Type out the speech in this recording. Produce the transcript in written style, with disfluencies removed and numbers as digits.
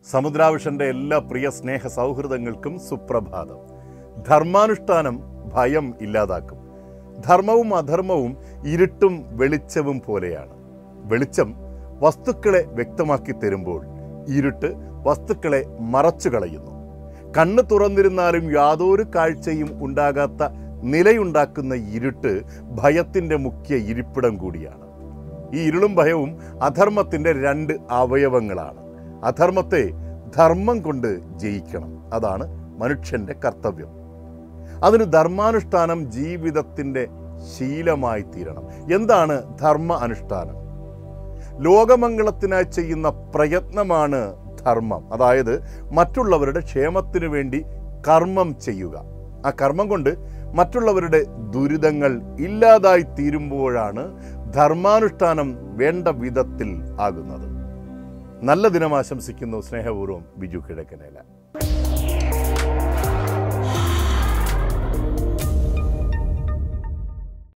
സമുദ്രാവിഷന്റെ എല്ലാ പ്രിയ സ്നേഹ സൗഹൃദങ്ങൾക്കും സുപ്രഭാതം. ധർമാനുഷ്ഠാനം ഭയം ഇല്ലാതാക്കും. ധർമ്മവും അധർമ്മവും ഇരുട്ടും വെളിച്ചവും പോലെയാണ്. വെളിച്ചം വസ്തുക്കളെ വ്യക്തമാക്കി തരുമ്പോൾ ഇരുട്ട് വസ്തുക്കളെ മറച്ചു കളയുന്നു. കണ്ണ് തുറന്നിരുന്നാലും യാതൊരു കാഴ്ചയും ഉണ്ടാകാത്ത നിലയുണ്ടാക്കുന്ന ഇരുട്ട് ഭയത്തിൻ്റെ മുഖ്യ ഇരിപ്പിടം കൂടിയാണ്. ഈ ഇരുളും ഭയവും അധർമ്മത്തിൻ്റെ രണ്ട് അവയവങ്ങളാണ്. അധർമ്മത്തെ ധർമ്മം കൊണ്ട് ജയിക്കണം. അതാണ് മനുഷ്യൻ്റെ കർത്തവ്യം. അതിന് ധർമാനുഷ്ഠാനം ജീവിതത്തിൻ്റെ ശീലമായി തീരണം. എന്താണ് ധർമ്മ അനുഷ്ഠാനം? ലോകമംഗളത്തിനായി ചെയ്യുന്ന പ്രയത്നമാണ് ധർമ്മം. അതായത് മറ്റുള്ളവരുടെ ക്ഷേമത്തിനു വേണ്ടി കർമ്മം ചെയ്യുക. ആ കർമ്മം കൊണ്ട് മറ്റുള്ളവരുടെ ദുരിതങ്ങൾ ഇല്ലാതായി തീരുമ്പോഴാണ് ധർമാനുഷ്ഠാനം വേണ്ട വിധത്തിൽ ആകുന്നത്. നല്ല ദിനം ആശംസിക്കുന്നു സ്നേഹപൂർവ്വം ബിജു കിഴക്കനേല.